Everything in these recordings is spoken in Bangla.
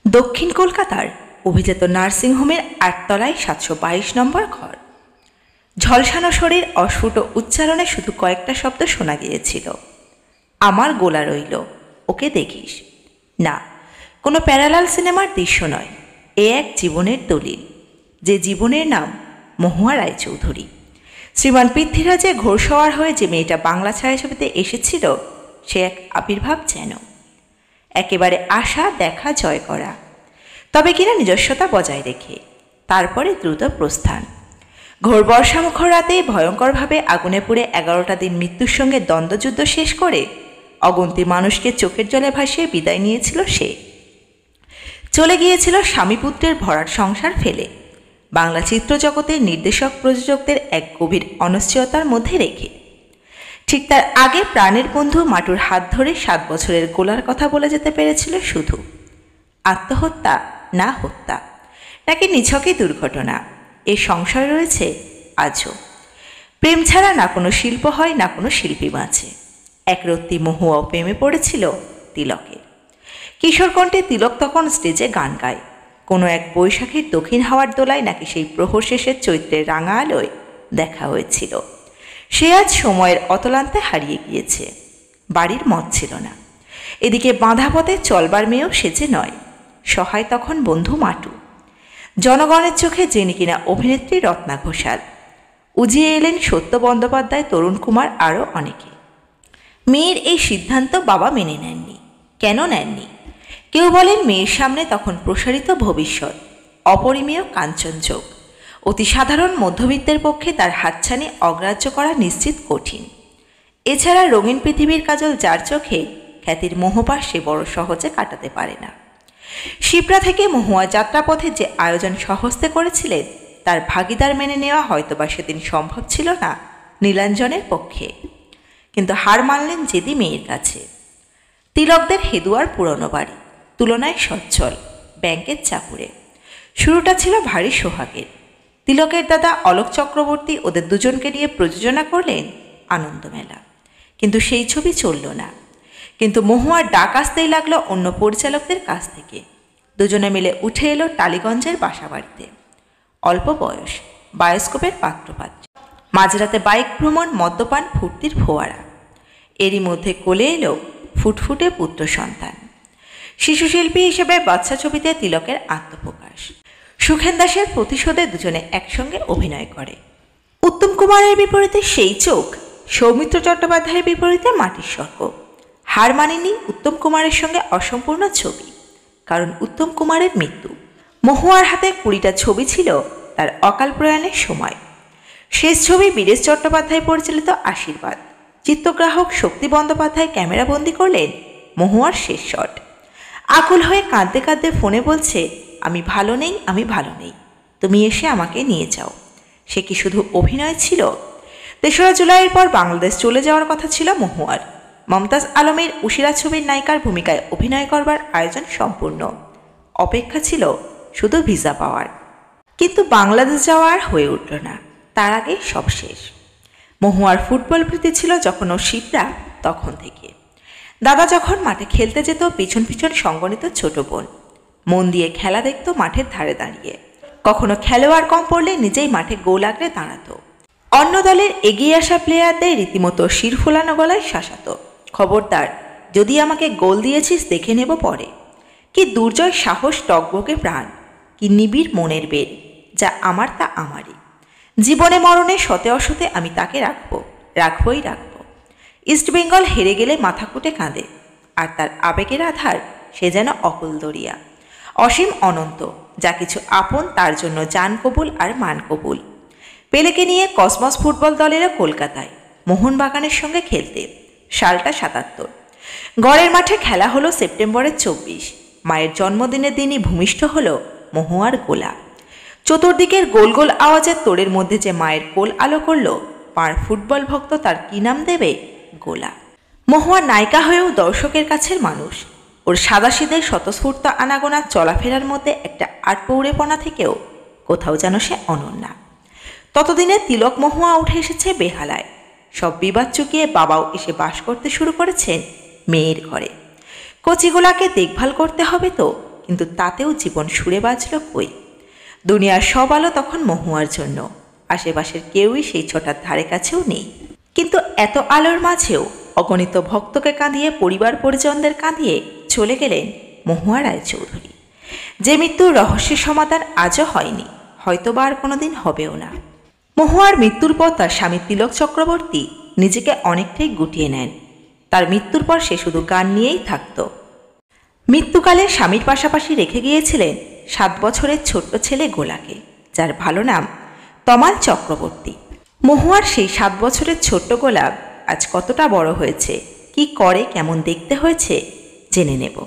দক্ষিণ কলকাতার অভিজাত নার্সিংহোমের ৮ তলায় ৭২২ নম্বর ঘর। ঝলসানো শরীর, অস্ফুট উচ্চারণে শুধু কয়েকটা শব্দ শোনা গিয়েছিল। আমার গোলা রইল, ওকে দেখিস। না, কোনো প্যারালাল সিনেমার দৃশ্য নয়, এ এক জীবনের দলিল, যে জীবনের নাম মহুয়া রায়চৌধুরী। শ্রীমান পৃথ্বীরাজের ঘোড়সওয়ার হয়ে যে মেয়েটা বাংলা ছায়াছবিতে এসেছিল, সে এক আবির্ভাব যেন। একেবারে আশা দেখা জয় করা, তবে কিনা নিজস্বতা বজায় রেখে, তারপরে দ্রুত প্রস্থান। ঘোর বর্ষামুখর রাতে ভয়ঙ্করভাবে আগুনে পুড়ে 11টা দিন মৃত্যুর সঙ্গে দ্বন্দ্বযুদ্ধ শেষ করে অগন্তি মানুষকে চোখের জলে ভাসিয়ে বিদায় নিয়েছিল সে। চলে গিয়েছিল স্বামীপুত্রের ভরাট সংসার ফেলে, বাংলা চিত্রজগতের নির্দেশক প্রযোজকদের এক গভীর অনিশ্চয়তার মধ্যে রেখে। ঠিক তার আগে প্রাণের বন্ধু মাটুর হাত ধরে 7 বছরের গোলার কথা বলে যেতে পেরেছিল শুধু। আত্মহত্যা না হত্যা, নাকি নিছকই দুর্ঘটনা, এ সংশয় রয়েছে আজও। প্রেম ছাড়া না কোনো শিল্প হয়, না কোনো শিল্পী বাঁচে। একরত্তি মহুয়াও প্রেমে পড়েছিল তিলকের। কিশোরকণ্ঠে তিলক তখন স্টেজে গান গায়। কোনো এক বৈশাখীর দক্ষিণ হাওয়ার দোলায় নাকি সেই প্রহর শেষের চৈত্রের রাঙা আলোয় দেখা হয়েছিল। সে আজ সময়ের অতলান্তে হারিয়ে গিয়েছে। বাড়ির মত ছিল না। এদিকে বাঁধা পথে চলবার মেয়েও সেজে নয়। সহায় তখন বন্ধু মাটু, জনগণের চোখে যিনি কিনা অভিনেত্রী রত্না ঘোষাল। উজিয়ে এলেন সত্য বন্দ্যোপাধ্যায়, তরুণ কুমার, আরও অনেকে। মেয়ের এই সিদ্ধান্ত বাবা মেনে নেননি। কেন নেননি? কেউ বলেন মেয়ের সামনে তখন প্রসারিত ভবিষ্যৎ, অপরিমেয় কাঞ্চনযোগ। অতি সাধারণ মধ্যবিত্তের পক্ষে তার হাতছানি অগ্রাহ্য করা নিশ্চিত কঠিন। এছাড়া রঙিন পৃথিবীর কাজল যার চোখে, খ্যাতির মোহপাশ সে বড় সহজে কাটাতে পারে না। শিপ্রা থেকে মহুয়া যাত্রাপথে যে আয়োজন স্বহস্তে করেছিলেন, তার ভাগিদার মেনে নেওয়া হয়তোবা সেদিন সম্ভব ছিল না নীলাঞ্জনের পক্ষে। কিন্তু হার মানলেন জেদি মেয়ের কাছে। তিলকদের হেদুয়ার পুরনো বাড়ি, তুলনায় সচ্ছল, ব্যাংকের চাকুরে। শুরুটা ছিল ভারী সোহাগের। তিলকের দাদা অলোক চক্রবর্তী ওদের দুজনকে নিয়ে প্রযোজনা করলেন আনন্দমেলা, কিন্তু সেই ছবি চলল না। কিন্তু মহুয়ার ডাক আসতেই লাগলো অন্য পরিচালকদের কাছ থেকে। দুজনে মিলে উঠে এলো টালিগঞ্জের বাসাবাড়িতে। অল্প বয়স, বায়োস্কোপের পাত্রপাত্র, মাঝরাতে বাইক ভ্রমণ, মদ্যপান, ফুর্তির ফোয়ারা। এরই মধ্যে কোলে এলো ফুটফুটে পুত্র সন্তান। শিশুশিল্পী হিসেবে বাচ্চা ছবিতে তিলকের আত্মপ্রকাশ। সুখেন দাসের প্রতিশোধে দুজনে একসঙ্গে অভিনয় করে। উত্তম কুমারের বিপরীতে সেই চোখ, সৌমিত্র চট্টোপাধ্যায়ের বিপরীতে মাটির স্বর্গ। হার মানেনি উত্তম কুমারের সঙ্গে অসম্পূর্ণ ছবি, কারণ উত্তম কুমারের মৃত্যু। মহুয়ার হাতে 20টা ছবি ছিল তার অকাল প্রয়াণের সময়। শেষ ছবি বীরেশ চট্টোপাধ্যায় পরিচালিত আশীর্বাদ। চিত্রগ্রাহক শক্তি বন্দ্যোপাধ্যায় ক্যামেরাবন্দি করলেন মহুয়ার শেষ শট। আকুল হয়ে কাঁদতে কাঁদতে ফোনে বলছে, আমি ভালো নেই, আমি ভালো নেই, তুমি এসে আমাকে নিয়ে যাও। সে কি শুধু অভিনয় ছিল? 3রা জুলাইয়ের পর বাংলাদেশ চলে যাওয়ার কথা ছিল মহুয়ার। মমতাজ আলমের উশিরা ছবির নায়িকার ভূমিকায় অভিনয় করবার আয়োজন সম্পূর্ণ। অপেক্ষা ছিল শুধু ভিসা পাওয়ার। কিন্তু বাংলাদেশ যাওয়া আর হয়ে উঠল না। তার আগে সব শেষ। মহুয়ার ফুটবল প্রীতি ছিল যখন ও শিপ্রা, তখন থেকে। দাদা যখন মাঠে খেলতে যেত, পিছন পিছন সঙ্গনিত ছোট বোন মন দিয়ে খেলা দেখত মাঠের ধারে দাঁড়িয়ে। কখনো খেলোয়াড় কম পড়লে নিজেই মাঠে গোল আগলে দাঁড়াতো। অন্য দলের এগিয়ে আসা প্লেয়ারদের রীতিমতো শির ফোলানো গলায় শাসাতো, খবরদার, যদি আমাকে গোল দিয়েছিস দেখে নেব পরে। কি দুর্জয় সাহস, টকবকে প্রাণ, কি নিবিড় মনের বের, যা আমার তা আমারই। জীবনে মরণে শতে অশতে আমি তাকে রাখবই রাখব। ইস্টবেঙ্গল হেরে গেলে মাথা কুটে কাঁদে, আর তার আবেগের আধার সে যেন অকুল দরিয়া, অসীম অনন্ত। যা কিছু আপন তার জন্য জান কবুল আর মান কবুল। পেলেকে নিয়ে কসমস ফুটবল দলেরও কলকাতায় মোহনবাগানের সঙ্গে খেলতে। সালটা 77। গড়ের মাঠে খেলা হলো সেপ্টেম্বরের 24। মায়ের জন্মদিনের দিনই ভূমিষ্ঠ হলো মহুয়ার গোলা। চতুর্দিকের গোল গোল আওয়াজের তোড়ের মধ্যে যে মায়ের কোল আলো করল, পার ফুটবল ভক্ত তার কি নাম দেবে? গোলা। মহুয়া নায়িকা হয়েও দর্শকের কাছের মানুষ। ওর সাদাসিদের স্বতঃস্ফূর্ত আনাগোনা চলাফেরার মধ্যে একটা আটপৌড়েপনা থেকেও কোথাও যেন সে অনন্যা। ততদিনে তিলক মহুয়া উঠে এসেছে বেহালায়। সব বিবাদ চুকিয়ে বাবাও এসে বাস করতে শুরু করেছেন মেয়ের ঘরে। কচিগুলাকে দেখভাল করতে হবে তো, কিন্তু তাতেও জীবন সুরে বাজল কই। দুনিয়ার সব আলো তখন মহুয়ার জন্য, আশেপাশের কেউই সেই ছোটার ধারে কাছেও নেই। কিন্তু এত আলোর মাঝেও অগণিত ভক্তকে কাঁদিয়ে, পরিবার পরিজনদের কাঁদিয়ে চলে গেলেন মহুয়া রায়চৌধুরী, যে মৃত্যুর রহস্যের সমাধান আজও হয়নি, হয়তোবা আর কোনোদিন হবেও না। মহুয়ার মৃত্যুর পর তার স্বামী তিলক চক্রবর্তী নিজেকে অনেকটাই গুটিয়ে নেন। তার মৃত্যুর পর সে শুধু গান নিয়েই থাকত। মৃত্যুকালে স্বামীর পাশাপাশি রেখে গিয়েছিলেন 7 বছরের ছোট্ট ছেলে গোলাকে, যার ভালো নাম তমাল চক্রবর্তী। মহুয়ার সেই 7 বছরের ছোট্ট গোলাপ আজ কতটা বড় হয়েছে, কি করে, কেমন দেখতে হয়েছে জেনে নেব।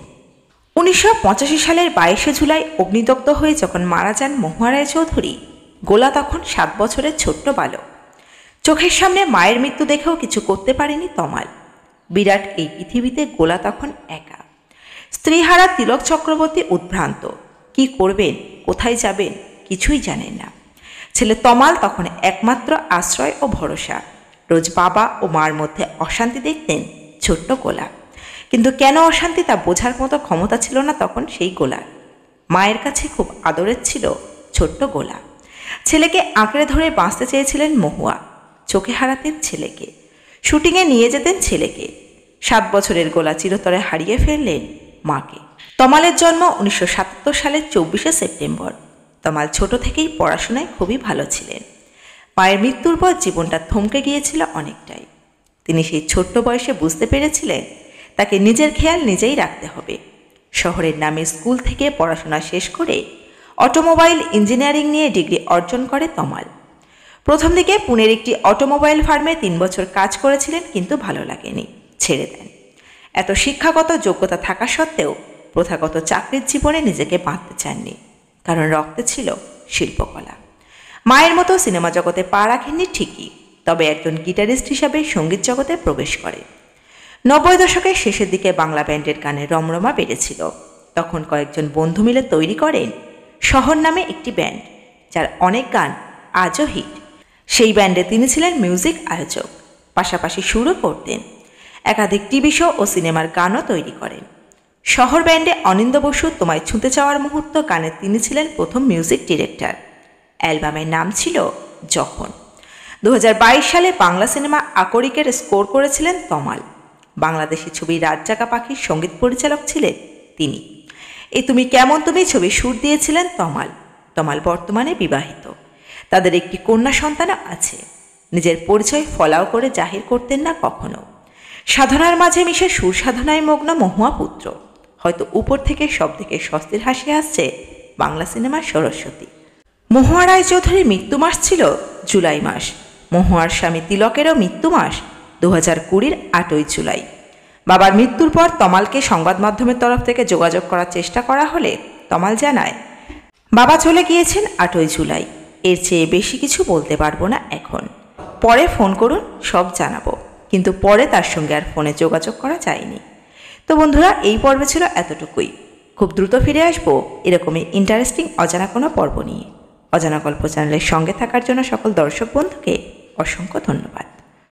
1985 সালের 22শে জুলাই অগ্নিদগ্ধ হয়ে যখন মারা যান মহুয়া রায়চৌধুরী, গোলা তখন 7 বছরের ছোট্ট বালক। চোখের সামনে মায়ের মৃত্যু দেখেও কিছু করতে পারেনি তমাল। বিরাট এই পৃথিবীতে গোলা তখন একা। স্ত্রীহারা তিলক চক্রবর্তী উদ্ভ্রান্ত, কি করবেন, কোথায় যাবেন কিছুই জানেন না। ছেলে তমাল তখন একমাত্র আশ্রয় ও ভরসা। রোজ বাবা ও মার মধ্যে অশান্তি দেখতেন ছোট্ট গোলা, কিন্তু কেন অশান্তি তা বোঝার মতো ক্ষমতা ছিল না তখন সেই গোলার। মায়ের কাছে খুব আদরের ছিল ছোট্ট গোলা। ছেলেকে আঁকড়ে ধরে বাঁচতে চেয়েছিলেন মহুয়া। চোখে হারাতেন ছেলেকে, শুটিংয়ে নিয়ে যেতেন ছেলেকে। 7 বছরের গোলা চিরতরে হারিয়ে ফেললেন মাকে। তমালের জন্ম 1977 সালের 24শে সেপ্টেম্বর। তমাল ছোট থেকেই পড়াশোনায় খুবই ভালো ছিলেন। মায়ের মৃত্যুর পর জীবনটা থমকে গিয়েছিল অনেকটাই। তিনি সেই ছোট্ট বয়সে বুঝতে পেরেছিলেন তাকে নিজের খেয়াল নিজেই রাখতে হবে। শহরের নামে স্কুল থেকে পড়াশোনা শেষ করে অটোমোবাইল ইঞ্জিনিয়ারিং নিয়ে ডিগ্রি অর্জন করে তমাল। প্রথম দিকে পুনের একটি অটোমোবাইল ফার্মে 3 বছর কাজ করেছিলেন, কিন্তু ভালো লাগেনি, ছেড়ে দেন। এত শিক্ষাগত যোগ্যতা থাকা সত্ত্বেও প্রথাগত চাকরির জীবনে নিজেকে বাঁধতে চাননি, কারণ রক্তে ছিল শিল্পকলা। মায়ের মতো সিনেমা জগতে পা রাখেননি ঠিকই, তবে একজন গিটারিস্ট হিসাবে সঙ্গীত জগতে প্রবেশ করে। 90 দশকের শেষের দিকে বাংলা ব্যান্ডের গানের রমরমা বেড়েছিল। তখন কয়েকজন বন্ধু মিলে তৈরি করেন শহর নামে একটি ব্যান্ড, যার অনেক গান আজও হিট। সেই ব্যান্ডে তিনি ছিলেন মিউজিক আয়োজক, পাশাপাশি সুরও করতেন। একাধিক টিভি শো ও সিনেমার গানও তৈরি করেন। শহর ব্যান্ডে অনিন্দ বসু তোমায় ছুঁতে চাওয়ার মুহূর্ত গানে তিনি ছিলেন প্রথম মিউজিক ডিরেক্টর। অ্যালবামের নাম ছিল যখন। 2022 সালে বাংলা সিনেমা আকরিকের স্কোর করেছিলেন তমাল। বাংলাদেশি ছবি রাতজাগা পাখির সঙ্গীত পরিচালক ছিলেন তিনি। এই তুমি কেমন তুমি ছবি সুর দিয়েছিলেন তমাল। তমাল বর্তমানে বিবাহিত, তাদের একটি কন্যা সন্তান আছে। নিজের পরিচয় ফলাও করে জাহির করতেন না কখনো। সাধনার মাঝে মিশে সুর সাধনায় মগ্ন মহুয়া পুত্র। হয়তো উপর থেকে সব দিকে স্বস্তির হাসি আসছে বাংলা সিনেমার সরস্বতী। মহুয়া রায়চৌধুরীর মৃত্যু মাস ছিল জুলাই মাস। মহুয়ার স্বামী তিলকেরও মৃত্যু মাস 2020-র 8ই জুলাই। বাবার মৃত্যুর পর তমালকে সংবাদ মাধ্যমের তরফ থেকে যোগাযোগ করার চেষ্টা করা হলে তমাল জানায়, বাবা চলে গিয়েছেন 8ই জুলাই, এর চেয়ে বেশি কিছু বলতে পারবো না এখন, পরে ফোন করুন সব জানাবো। কিন্তু পরে তার সঙ্গে আর ফোনে যোগাযোগ করা যায়নি। তো বন্ধুরা, এই পর্বে ছিল এতটুকুই। খুব দ্রুত ফিরে আসবো এরকমই ইন্টারেস্টিং অজানা কোনো পর্ব নিয়ে। অজানা গল্প চ্যানেলের সঙ্গে থাকার জন্য সকল দর্শক বন্ধুকে অসংখ্য ধন্যবাদ।